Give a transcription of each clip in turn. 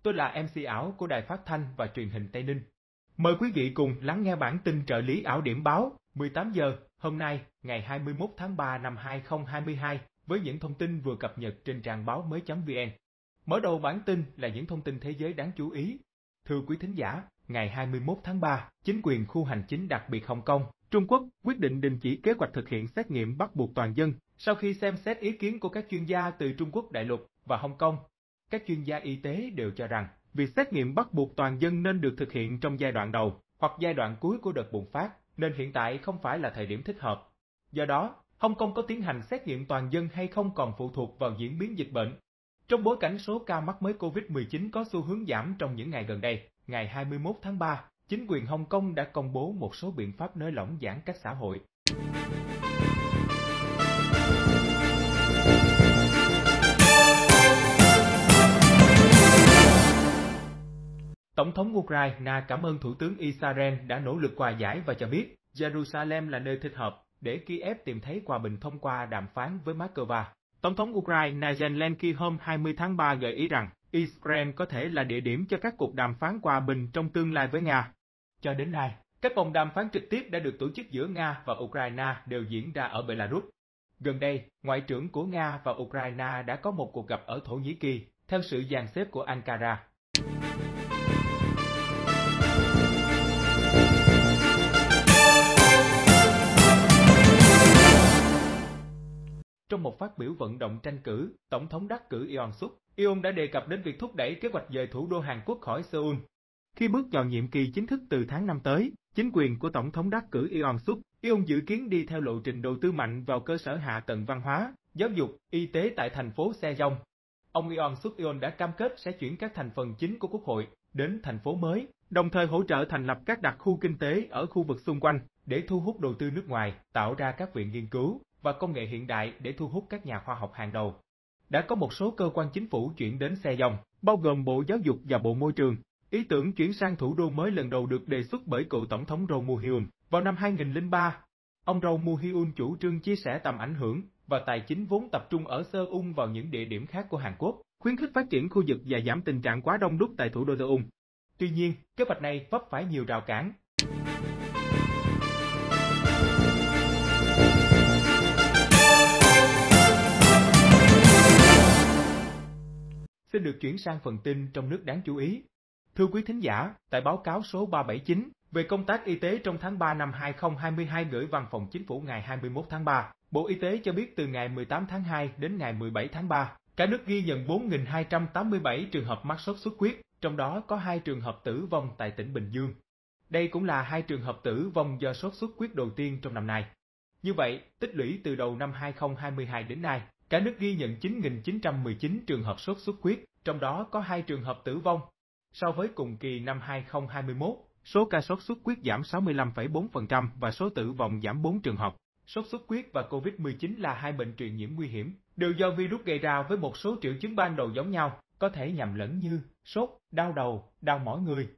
tôi là MC ảo của Đài Phát thanh và Truyền hình Tây Ninh. Mời quý vị cùng lắng nghe bản tin trợ lý ảo điểm báo 18 giờ hôm nay, ngày 21 tháng 3 năm 2022 với những thông tin vừa cập nhật trên trang báo mới.vn. Mở đầu bản tin là những thông tin thế giới đáng chú ý. Thưa quý thính giả, ngày 21 tháng 3, chính quyền khu hành chính đặc biệt Hồng Kông, Trung Quốc quyết định đình chỉ kế hoạch thực hiện xét nghiệm bắt buộc toàn dân sau khi xem xét ý kiến của các chuyên gia từ Trung Quốc đại lục và Hồng Kông. Các chuyên gia y tế đều cho rằng việc xét nghiệm bắt buộc toàn dân nên được thực hiện trong giai đoạn đầu hoặc giai đoạn cuối của đợt bùng phát, nên hiện tại không phải là thời điểm thích hợp. Do đó, Hồng Kông có tiến hành xét nghiệm toàn dân hay không còn phụ thuộc vào diễn biến dịch bệnh. Trong bối cảnh số ca mắc mới COVID-19 có xu hướng giảm trong những ngày gần đây, ngày 21 tháng 3, chính quyền Hồng Kông đã công bố một số biện pháp nới lỏng giãn cách xã hội. Tổng thống Ukraine cảm ơn Thủ tướng Israel đã nỗ lực hòa giải và cho biết Jerusalem là nơi thích hợp để Kiev tìm thấy hòa bình thông qua đàm phán với Moscow. Tổng thống Ukraine Zelensky hôm 20 tháng 3 gợi ý rằng Israel có thể là địa điểm cho các cuộc đàm phán hòa bình trong tương lai với Nga. Cho đến nay, các vòng đàm phán trực tiếp đã được tổ chức giữa Nga và Ukraine đều diễn ra ở Belarus. Gần đây, Ngoại trưởng của Nga và Ukraine đã có một cuộc gặp ở Thổ Nhĩ Kỳ, theo sự dàn xếp của Ankara. Trong một phát biểu vận động tranh cử, Tổng thống đắc cử Yoon Suk Yeol đã đề cập đến việc thúc đẩy kế hoạch dời thủ đô Hàn Quốc khỏi Seoul. Khi bước vào nhiệm kỳ chính thức từ tháng 5 tới, chính quyền của Tổng thống đắc cử Yoon Suk Yeol dự kiến đi theo lộ trình đầu tư mạnh vào cơ sở hạ tầng văn hóa, giáo dục, y tế tại thành phố Sejong. Ông Yoon Suk Yeol đã cam kết sẽ chuyển các thành phần chính của Quốc hội đến thành phố mới, đồng thời hỗ trợ thành lập các đặc khu kinh tế ở khu vực xung quanh để thu hút đầu tư nước ngoài, tạo ra các viện nghiên cứu và công nghệ hiện đại để thu hút các nhà khoa học hàng đầu. Đã có một số cơ quan chính phủ chuyển đến Sejong, bao gồm Bộ Giáo dục và Bộ Môi trường. Ý tưởng chuyển sang thủ đô mới lần đầu được đề xuất bởi cựu Tổng thống Roh Moo-hyun vào năm 2003. Ông Roh Moo-hyun chủ trương chia sẻ tầm ảnh hưởng và tài chính vốn tập trung ở Seoul vào những địa điểm khác của Hàn Quốc, khuyến khích phát triển khu vực và giảm tình trạng quá đông đúc tại thủ đô Seoul. Tuy nhiên, kế hoạch này vấp phải nhiều rào cản. Xin được chuyển sang phần tin trong nước đáng chú ý. Thưa quý thính giả, tại báo cáo số 379 về công tác y tế trong tháng 3 năm 2022 gửi Văn phòng Chính phủ ngày 21 tháng 3, Bộ Y tế cho biết từ ngày 18 tháng 2 đến ngày 17 tháng 3, cả nước ghi nhận 4.287 trường hợp mắc sốt xuất huyết, trong đó có 2 trường hợp tử vong tại tỉnh Bình Dương. Đây cũng là 2 trường hợp tử vong do sốt xuất huyết đầu tiên trong năm nay. Như vậy, tích lũy từ đầu năm 2022 đến nay, cả nước ghi nhận 9.919 trường hợp sốt xuất huyết, trong đó có 2 trường hợp tử vong. So với cùng kỳ năm 2021, số ca sốt xuất huyết giảm 65,4% và số tử vong giảm 4 trường hợp. Sốt xuất huyết và COVID-19 là 2 bệnh truyền nhiễm nguy hiểm, đều do virus gây ra với một số triệu chứng ban đầu giống nhau, có thể nhầm lẫn như sốt, đau đầu, đau mỏi người.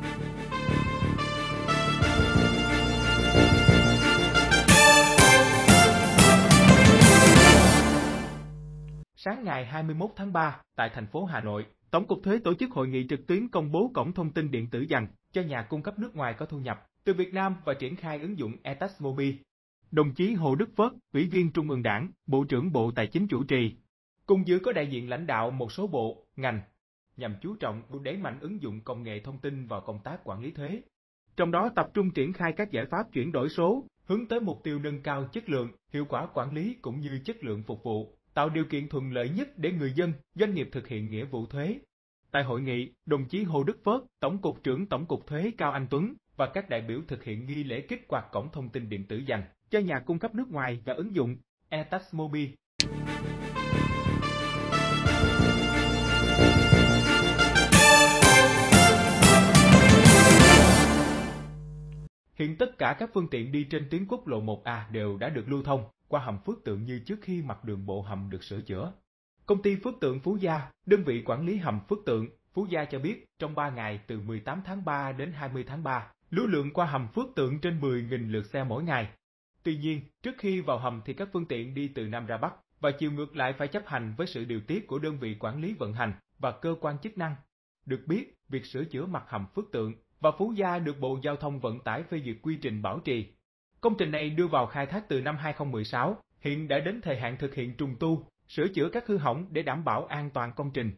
Sáng ngày 21 tháng 3, tại thành phố Hà Nội, Tổng cục Thuế tổ chức hội nghị trực tuyến công bố cổng thông tin điện tử dành cho nhà cung cấp nước ngoài có thu nhập từ Việt Nam và triển khai ứng dụng eTax Mobi. Đồng chí Hồ Đức Phước, Ủy viên Trung ương Đảng, Bộ trưởng Bộ Tài chính chủ trì. Cùng dự có đại diện lãnh đạo một số bộ, ngành, nhằm chú trọng đẩy mạnh ứng dụng công nghệ thông tin vào công tác quản lý thuế. Trong đó tập trung triển khai các giải pháp chuyển đổi số, hướng tới mục tiêu nâng cao chất lượng, hiệu quả quản lý cũng như chất lượng phục vụ, tạo điều kiện thuận lợi nhất để người dân, doanh nghiệp thực hiện nghĩa vụ thuế. Tại hội nghị, đồng chí Hồ Đức Phước, Tổng cục trưởng Tổng cục Thuế Cao Anh Tuấn và các đại biểu thực hiện nghi lễ kích hoạt cổng thông tin điện tử dành cho nhà cung cấp nước ngoài và ứng dụng eTax Mobi. Hiện tất cả các phương tiện đi trên tuyến quốc lộ 1A đều đã được lưu thông qua hầm Phước Tượng như trước khi mặt đường bộ hầm được sửa chữa. Công ty Phước Tượng Phú Gia, đơn vị quản lý hầm Phước Tượng Phú Gia cho biết trong 3 ngày từ 18 tháng 3 đến 20 tháng 3, lưu lượng qua hầm Phước Tượng trên 10.000 lượt xe mỗi ngày. Tuy nhiên, trước khi vào hầm thì các phương tiện đi từ Nam ra Bắc và chiều ngược lại phải chấp hành với sự điều tiết của đơn vị quản lý vận hành và cơ quan chức năng. Được biết, việc sửa chữa mặt hầm Phước Tượng và Phú Gia được Bộ Giao thông Vận tải phê duyệt quy trình bảo trì. Công trình này đưa vào khai thác từ năm 2016, hiện đã đến thời hạn thực hiện trùng tu, sửa chữa các hư hỏng để đảm bảo an toàn công trình.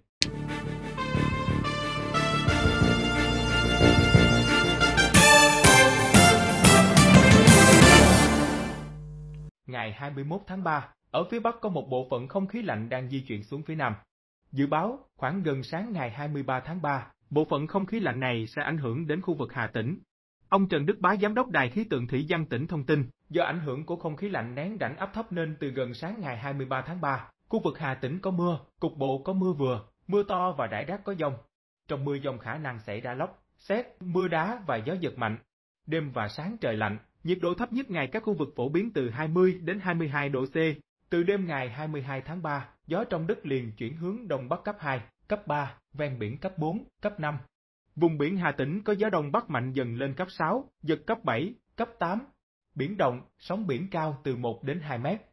Ngày 21 tháng 3, ở phía Bắc có một bộ phận không khí lạnh đang di chuyển xuống phía Nam. Dự báo, khoảng gần sáng ngày 23 tháng 3, bộ phận không khí lạnh này sẽ ảnh hưởng đến khu vực Hà Tĩnh. Ông Trần Đức Bá, Giám đốc Đài khí tượng thủy văn tỉnh thông tin, do ảnh hưởng của không khí lạnh nén rãnh áp thấp nên từ gần sáng ngày 23 tháng 3, khu vực Hà Tĩnh có mưa, cục bộ có mưa vừa, mưa to và rải rác có dông. Trong mưa dông khả năng xảy ra lốc, sét, mưa đá và gió giật mạnh. Đêm và sáng trời lạnh, nhiệt độ thấp nhất ngày các khu vực phổ biến từ 20 đến 22 độ C. Từ đêm ngày 22 tháng 3, gió trong đất liền chuyển hướng đông bắc cấp 2, cấp 3, ven biển cấp 4, cấp 5. Vùng biển Hà Tĩnh có gió đông bắc mạnh dần lên cấp 6, giật cấp 7, cấp 8. Biển động, sóng biển cao từ 1 đến 2 mét.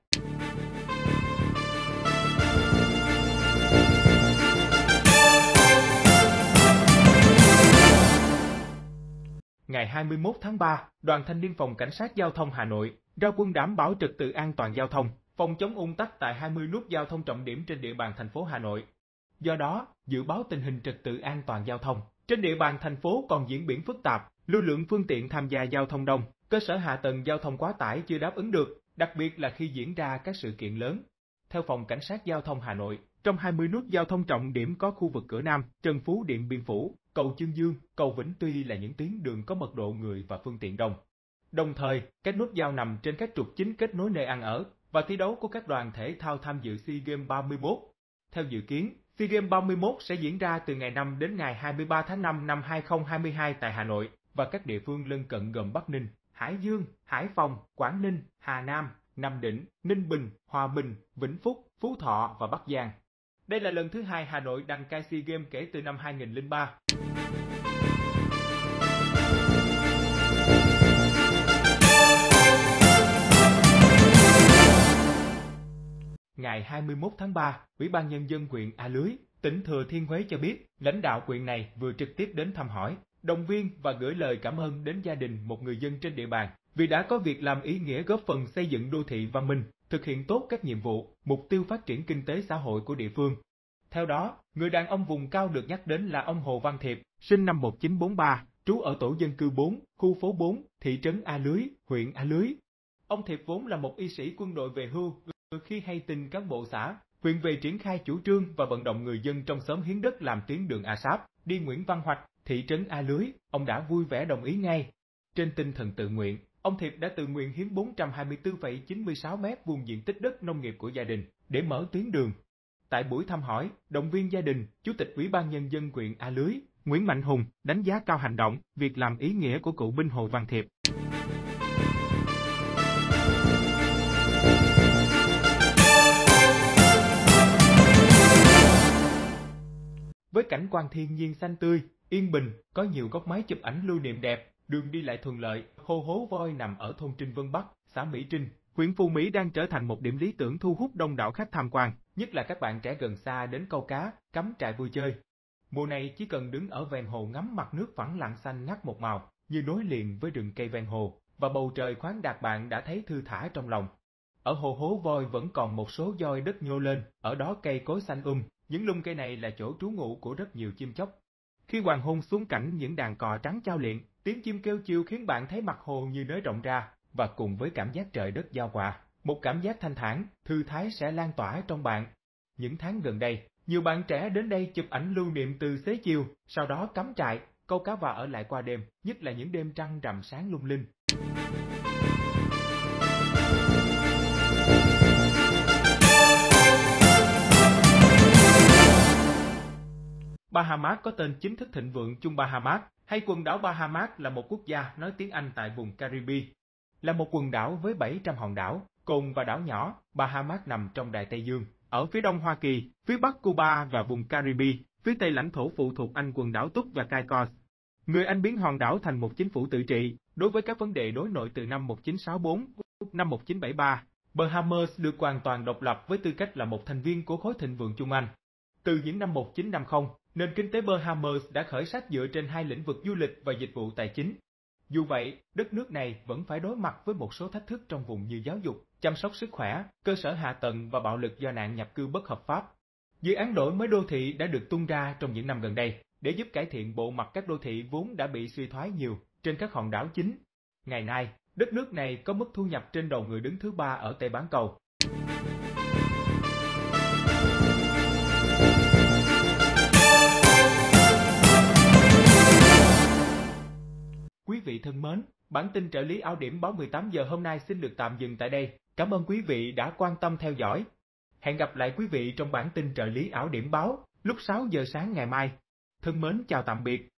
Ngày 21 tháng 3, Đoàn Thanh niên Phòng Cảnh sát Giao thông Hà Nội ra quân đảm bảo trật tự an toàn giao thông, phòng chống ùn tắc tại 20 nút giao thông trọng điểm trên địa bàn thành phố Hà Nội. Do đó, dự báo tình hình trật tự an toàn giao thông trên địa bàn thành phố còn diễn biến phức tạp, lưu lượng phương tiện tham gia giao thông đông, cơ sở hạ tầng giao thông quá tải chưa đáp ứng được, đặc biệt là khi diễn ra các sự kiện lớn. Theo Phòng Cảnh sát Giao thông Hà Nội, trong 20 nút giao thông trọng điểm có khu vực Cửa Nam, Trần Phú, Điện Biên Phủ, cầu Chương Dương, cầu Vĩnh Tuy là những tuyến đường có mật độ người và phương tiện đông. Đồng thời, các nút giao nằm trên các trục chính kết nối nơi ăn ở và thi đấu của các đoàn thể thao tham dự SEA Games 31. Theo dự kiến, SEA Games 31 sẽ diễn ra từ ngày 5 đến ngày 23 tháng 5 năm 2022 tại Hà Nội và các địa phương lân cận gồm Bắc Ninh, Hải Dương, Hải Phòng, Quảng Ninh, Hà Nam, Nam Định, Ninh Bình, Hòa Bình, Vĩnh Phúc, Phú Thọ và Bắc Giang. Đây là lần thứ 2 Hà Nội đăng cai SEA Games kể từ năm 2003. Ngày 21 tháng 3, Ủy ban Nhân dân huyện A Lưới, tỉnh Thừa Thiên Huế cho biết, lãnh đạo huyện này vừa trực tiếp đến thăm hỏi, động viên và gửi lời cảm ơn đến gia đình một người dân trên địa bàn vì đã có việc làm ý nghĩa góp phần xây dựng đô thị văn minh, thực hiện tốt các nhiệm vụ, mục tiêu phát triển kinh tế xã hội của địa phương. Theo đó, người đàn ông vùng cao được nhắc đến là ông Hồ Văn Thiệp, sinh năm 1943, trú ở tổ dân cư 4, khu phố 4, thị trấn A Lưới, huyện A Lưới. Ông Thiệp vốn là một y sĩ quân đội về hưu, khi hay tin cán bộ xã, huyện về triển khai chủ trương và vận động người dân trong xóm hiến đất làm tuyến đường A Sáp, đi Nguyễn Văn Hoạch, thị trấn A Lưới, ông đã vui vẻ đồng ý ngay. Trên tinh thần tự nguyện, ông Thiệp đã tự nguyện hiến 424,96 m² diện tích đất nông nghiệp của gia đình để mở tuyến đường. Tại buổi thăm hỏi, động viên gia đình, Chủ tịch Ủy ban Nhân dân huyện A Lưới, Nguyễn Mạnh Hùng, đánh giá cao hành động, việc làm ý nghĩa của cựu binh Hồ Văn Thiệp. Với cảnh quan thiên nhiên xanh tươi, yên bình, có nhiều góc máy chụp ảnh lưu niệm đẹp, đường đi lại thuận lợi, Hồ Hố Voi nằm ở thôn Trinh Vân Bắc, xã Mỹ Trinh, huyện Phú Mỹ đang trở thành một điểm lý tưởng thu hút đông đảo khách tham quan, nhất là các bạn trẻ gần xa đến câu cá, cắm trại vui chơi. Mùa này chỉ cần đứng ở ven hồ ngắm mặt nước phẳng lặng xanh ngắt một màu, như nối liền với rừng cây ven hồ, và bầu trời khoáng đạt bạn đã thấy thư thả trong lòng. Ở Hồ Hố Voi vẫn còn một số voi đất nhô lên, ở đó cây cối xanh những lùm cây này là chỗ trú ngụ của rất nhiều chim chóc. Khi hoàng hôn xuống cảnh những đàn cò trắng chao liệng, tiếng chim kêu chiều khiến bạn thấy mặt hồ như nới rộng ra, và cùng với cảm giác trời đất giao hòa, một cảm giác thanh thản, thư thái sẽ lan tỏa trong bạn. Những tháng gần đây, nhiều bạn trẻ đến đây chụp ảnh lưu niệm từ xế chiều, sau đó cắm trại, câu cá và ở lại qua đêm, nhất là những đêm trăng rằm sáng lung linh. Bahamas có tên chính thức Thịnh Vượng Chung Bahamas, hay quần đảo Bahamas là một quốc gia nói tiếng Anh tại vùng Caribe. Là một quần đảo với 700 hòn đảo, cồn và đảo nhỏ, Bahamas nằm trong Đại Tây Dương, ở phía đông Hoa Kỳ, phía bắc Cuba và vùng Caribe, phía tây lãnh thổ phụ thuộc Anh quần đảo Túc và Caicos. Người Anh biến hòn đảo thành một chính phủ tự trị, đối với các vấn đề đối nội từ năm 1964, năm 1973. Bahamas được hoàn toàn độc lập với tư cách là một thành viên của khối Thịnh Vượng Chung Anh. Từ những năm 1950, Nền kinh tế Bahamas đã khởi sắc dựa trên hai lĩnh vực du lịch và dịch vụ tài chính. Dù vậy, đất nước này vẫn phải đối mặt với một số thách thức trong vùng như giáo dục, chăm sóc sức khỏe, cơ sở hạ tầng và bạo lực do nạn nhập cư bất hợp pháp. Dự án đổi mới đô thị đã được tung ra trong những năm gần đây để giúp cải thiện bộ mặt các đô thị vốn đã bị suy thoái nhiều trên các hòn đảo chính. Ngày nay, đất nước này có mức thu nhập trên đầu người đứng thứ 3 ở Tây bán cầu. Quý vị thân mến, bản tin trợ lý ảo điểm báo 18 giờ hôm nay xin được tạm dừng tại đây. Cảm ơn quý vị đã quan tâm theo dõi. Hẹn gặp lại quý vị trong bản tin trợ lý ảo điểm báo lúc 6 giờ sáng ngày mai. Thân mến chào tạm biệt.